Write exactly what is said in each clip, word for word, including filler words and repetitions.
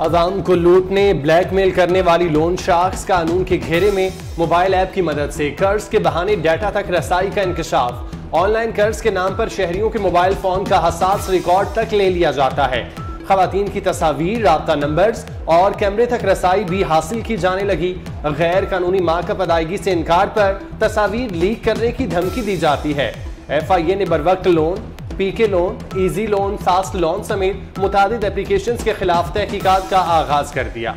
अवाम को लूटने ब्लैकमेल करने वाली लोन शार्क्स कानून के घेरे में मोबाइल ऐप की मदद से कर्ज के बहाने डाटा तक रसाई का इंकशाफ। ऑनलाइन कर्ज के नाम पर शहरियों के मोबाइल फोन का हसास रिकॉर्ड तक ले लिया जाता है। खवातीन की तस्वीर, राब्ता नंबर्स और कैमरे तक रसाई भी हासिल की जाने लगी। गैर कानूनी मार्कअप अदायगी से इनकार पर तस्वीर लीक करने की धमकी दी जाती है। एफ आई ए ने बरवक्त loan, PK loan, easy loan, fast loan समेत मुतादिद एप्लीकेशंस के खिलाफ तहकीकात का आगाज कर दिया।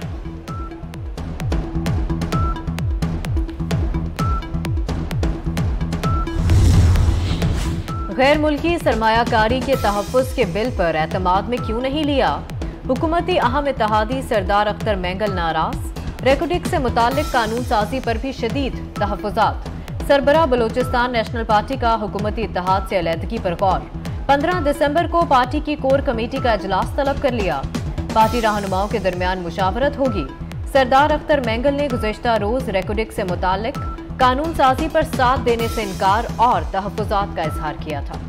गैर मुल्की सरमायाकारी के तहफ़्फ़ुज़ के बिल पर एतमाद में क्यों नहीं लिया? हुकूमती अहम इत्तेहादी सरदार अख्तर मैंगल नाराज। रेकोडिक से मुताल्लिक कानून साजी पर भी शदीद तहफ़्फ़ुज़ात। सरबराह बलोचिस्तान नेशनल पार्टी का हुकूमती इत्तेहाद से अलहदगी पर गौर। पंद्रह दिसंबर को पार्टी की कोर कमेटी का इजलास तलब कर लिया। पार्टी रहनुमाओं के दरमियान मुशावरत होगी। सरदार अख्तर मैंगल ने गुज़श्ता रोज रेकोडिक से मुताल्लिक कानून साजी पर साथ देने से इनकार और तहफ़्फ़ुज़ात का इजहार किया था।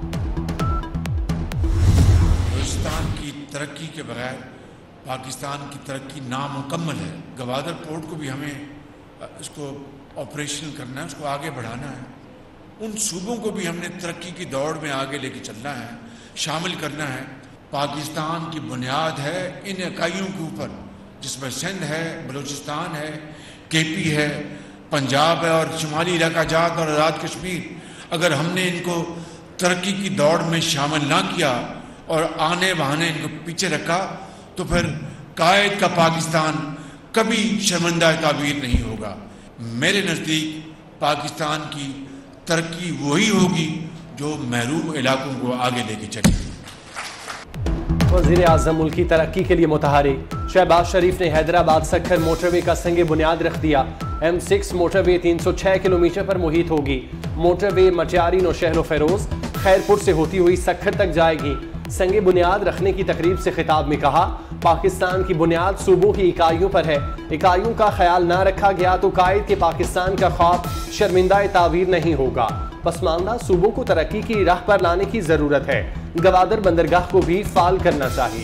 बलूचिस्तान की तरक्की के बगैर पाकिस्तान की तरक्की नामुकम्मल है। गवादर पोर्ट को भी हमें इसको ऑपरेशनल करना है, उसको आगे बढ़ाना है। उन सूबों को भी हमने तरक्की की दौड़ में आगे लेके चलना है, शामिल करना है। पाकिस्तान की बुनियाद है इन इकाइयों के ऊपर, जिसमें सिंध है, बलूचिस्तान है, के पी है, पंजाब है और शुमाली इलाका जात और आज़ाद कश्मीर। अगर हमने इनको तरक्की की दौड़ में शामिल ना किया और आने बहाने इनको पीछे रखा तो फिर कायद का पाकिस्तान कभी शर्मिंदा ताबीर नहीं होगा। मेरे नज़दीक पाकिस्तान की तरक्की वही होगी जो महरूम इलाकों को आगे लेके चलेगी। वज़ीर आज़म मुल्की तरक्की के लिए मुतहरिक। शहबाज शरीफ ने हैदराबाद सक्खर मोटरवे का संगे बुनियाद रख दिया। एम सिक्स मोटरवे तीन सौ छह किलोमीटर पर मुहित होगी। मोटरवे मटियारी नौशहर फेरोज खैरपुर से होती हुई सक्खर तक जाएगी। संगे बुनियाद रखने की तकरीब से खिताब में कहा, पाकिस्तान की बुनियाद सूबों की इकाइयों पर है। इकाइयों का ख्याल ना रखा गया तो कायद के पाकिस्तान का ख्वाब शर्मिंदा ताबीर नहीं होगा। पसमानदा सूबों को तरक्की की राह पर लाने की जरूरत है। गवादर बंदरगाह को भी फाल करना चाहिए।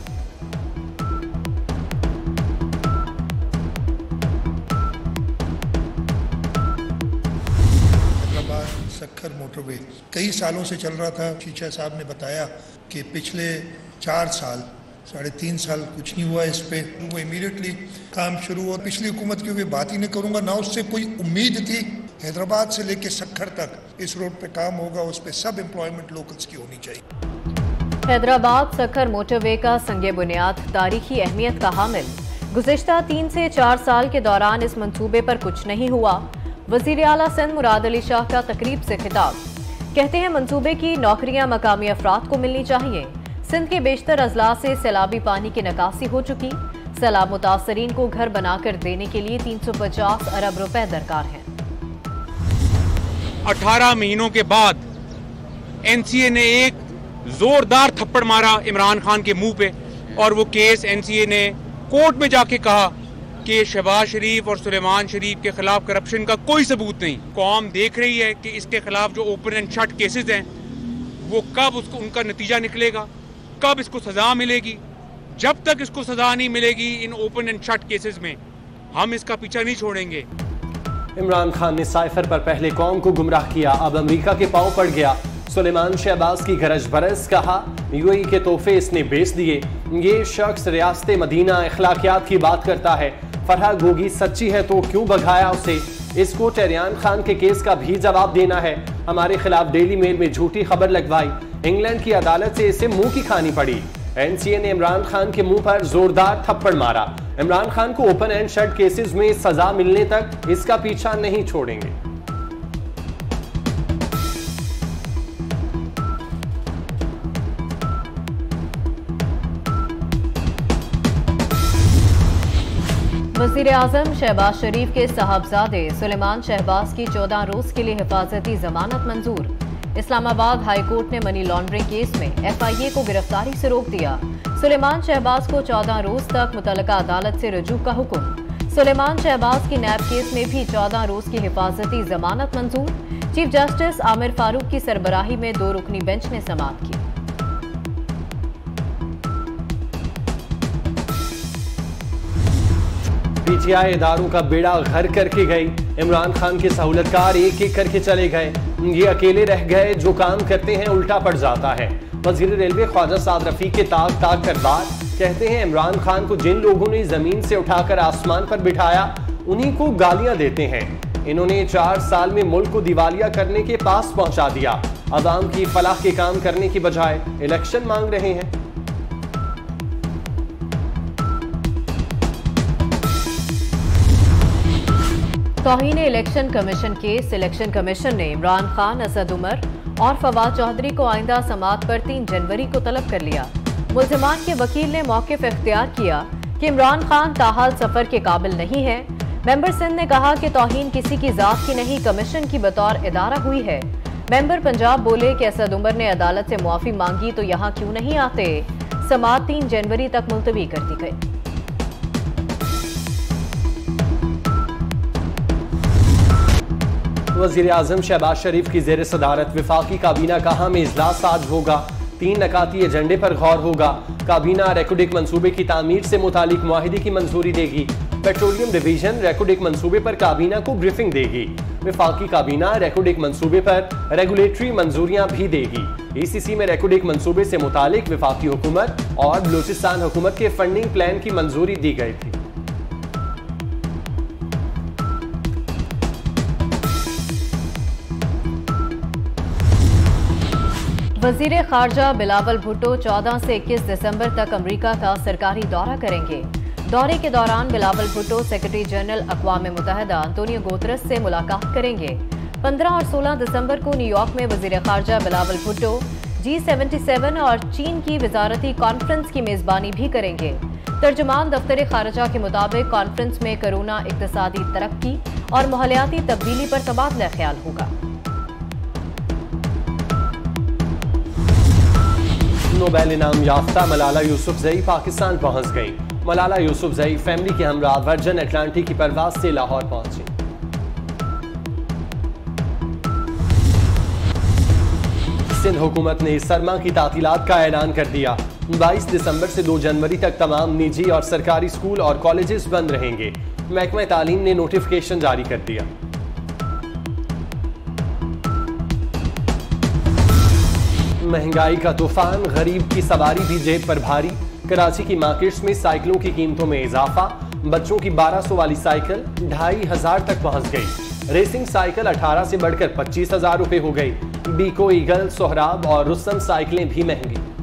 सक्खर मोटरवे कई सालों से चल रहा था। शीशा साहब ने बताया कि पिछले चार साल साढ़े तीन साल कुछ नहीं हुआ इस पे। वो इमीडिएटली काम शुरू हुआ। पिछली हुकूमत की बात ही नहीं करूंगा, ना उससे कोई उम्मीद थी। हैदराबाद से लेके सक्खर तक इस रोड पे काम होगा, उस पे सब एम्प्लॉयमेंट लोकल्स की होनी चाहिए। हैदराबाद सक्खर मोटरवे का संगे बुनियाद तारीखी अहमियत का हामिल। गुज़िश्ता तीन से चार साल के दौरान इस मंसूबे पर कुछ नहीं हुआ। वज़ीर आला सिंध मुराद अली शाह का तकरीब से खिताब। कहते हैं मंसूबे की नौकरियां मकामी अफराद को मिलनी चाहिए। सिंध के बेशतर अजला से सैलाबी पानी की निकासी हो चुकी। सैलाब मुतासरीन को घर बनाकर देने के लिए तीन सौ पचास अरब रुपए दरकार हैं। अठारह महीनों के बाद एन सी ए ने एक जोरदार थप्पड़ मारा इमरान खान के मुंह पे और वो केस एन सी ए ने कोर्ट में जाके कहा कि शहबाज शरीफ और सुलेमान शरीफ के खिलाफ करप्शन का कोई सबूत नहीं। कौम देख रही है कि इसके खिलाफ जो ओपन एंड शट केसेस हैं वो कब उसको उनका नतीजा निकलेगा, कब इसको सजा मिलेगी। जब तक इसको सजा नहीं मिलेगी इन ओपन एंड शट केसेस में, हम इसका पीछा नहीं छोड़ेंगे। इमरान खान ने साइफर पर पहले कौम को गुमराह किया, अब अमेरिका के पांव पड़ गया। सुलेमान शहबाज की गरज बरस, कहा यूएई के तोहफे इसने बेच दिए। ये शख्स रियासत मदीना अखलाकियात की बात करता है। फरहा गोगी सच्ची है तो क्यों भगाया उसे? इसको टेरियान खान के केस का भी जवाब देना है। हमारे खिलाफ डेली मेल में झूठी खबर लगवाई, इंग्लैंड की अदालत से इसे मुंह की खानी पड़ी। एन सी ए ने इमरान खान के मुंह पर जोरदार थप्पड़ मारा। इमरान खान को ओपन एंड शट केसेस में सजा मिलने तक इसका पीछा नहीं छोड़ेंगे। वज़ीर आज़म शहबाज शरीफ के साहबजादे सुलेमान शहबाज की चौदह रोज के लिए हिफाजती जमानत मंजूर। इस्लामाबाद हाई कोर्ट ने मनी लॉन्ड्रिंग केस में एफ आई ए को गिरफ्तारी से रोक दिया। सुलेमान शहबाज को चौदह रोज तक मुतल्लिका अदालत से रजू का हुक्म। सुलेमान शहबाज की नैब केस में भी चौदह रोज की हिफाजती जमानत मंजूर। चीफ जस्टिस आमिर फारूक की सरबराही में दो रुकनी बेंच ने समाअत की। पीटीआई इदारों का बेड़ा घर करके गई। इमरान खान के सहूलतकार एक एक करके चले गए, ये अकेले रह गए, जो काम करते हैं उल्टा पड़ जाता है। वजीर रेलवे ख्वाजा साद रफीक के ताक ताक कर बात कहते हैं, इमरान खान को जिन लोगों ने जमीन से उठाकर आसमान पर बिठाया उन्हीं को गालियां देते हैं। इन्होंने चार साल में मुल्क को दिवालिया करने के पास पहुंचा दिया। अवाम की फलाह के काम करने की बजाय इलेक्शन मांग रहे हैं। तौहीन election commission case. Election commission ने इमरान खान, असद उमर और फवाद चौधरी को आइंदा समाअत पर तीन जनवरी को तलब कर लिया। मुल्जिमान के वकील ने मौक़िफ़ इख्तियार किया कि इमरान खान ताहाल सफर के काबिल नहीं है। मेंबर सिंध ने कहा कि तौहीन किसी की जात की नहीं, कमीशन की बतौर इदारा हुई है। मेंबर पंजाब बोले कि असद उमर ने अदालत से मुआफ़ी मांगी तो यहाँ क्यों नहीं आते। समाअत तीन जनवरी तक मुलतवी कर दी गई। वज़ीर आज़म शहबाज शरीफ की ज़ेर सदारत वफाकी काबीना का अहम इजलास आज होगा। तीन नकाती एजेंडे पर गौर होगा। काबीना रेकोडिक मंसूबे की तामीर से मुतालिक मुआहिदे की मंजूरी देगी। पेट्रोलियम डिवीजन रेकोडिक मंसूबे पर काबीना को ब्रीफिंग देगी। वफाकी काबीना रेकोडिक मंसूबे पर रेगुलेटरी मंजूरियां भी देगी। ईसीसी में रेकोडिक मंसूबे से मुतालिक वफाकी हुकूमत और बलूचिस्तान हुकूमत के फंडिंग प्लान की मंजूरी दी गई थी। वजीर खारजा बिलावल भुट्टो चौदह से इक्कीस दिसंबर तक अमेरिका का सरकारी दौरा करेंगे। दौरे के दौरान बिलावल भुट्टो सेक्रेटरी जनरल अक़वाम मुत्तहिदा अंतोनियो गुतरस से मुलाकात करेंगे। पंद्रह और सोलह दिसंबर को न्यूयॉर्क में वजीर खारजा Bilawal Bhutto G seventy seven और चीन की वजारती कॉन्फ्रेंस की मेजबानी भी करेंगे। तर्जुमान दफ्तर खारजा के मुताबिक कॉन्फ्रेंस में कोरोना, इक्तिसादी तरक्की और माहौलियाती तब्दीली पर तबादला ख्याल होगा। नोबेल इनाम याफ्ता मलाला यूसुफजई पाकिस्तान पहुंच गई। मलाला यूसुफजई फैमिली के हमरा वर्जन अटलांटिक की परवाज से लाहौर पहुंची। सिंध हुकूमत ने सरमा की तातीलात का ऐलान कर दिया। बाईस दिसंबर से दो जनवरी तक तमाम निजी और सरकारी स्कूल और कॉलेजेस बंद रहेंगे। महकमा तालीम ने नोटिफिकेशन जारी कर दिया। महंगाई का तूफान, गरीब की सवारी भी जेब पर भारी। कराची की मार्केट्स में साइकिलों की कीमतों में इजाफा। बच्चों की बारह सौ वाली साइकिल ढाई हजार तक पहुंच गई। रेसिंग साइकिल अठारह से बढ़कर पच्चीस हजार रुपए हो गई। बीको, ईगल, सोहराब और रुस्तम साइकिलें भी महंगी।